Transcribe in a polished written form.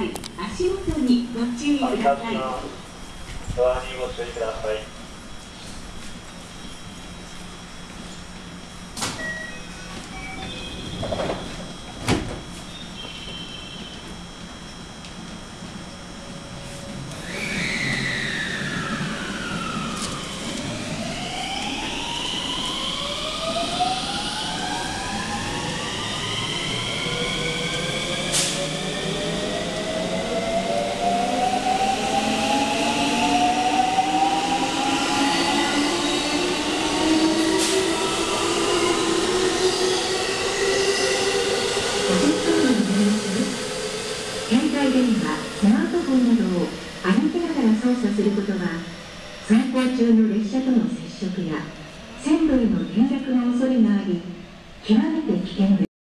い。足元にご注意ください。 ドアにご注意ください。 携帯電話、スマートフォンなどを歩きながら操作することは、走行中の列車との接触や線路への転落の恐れがあり、極めて危険です。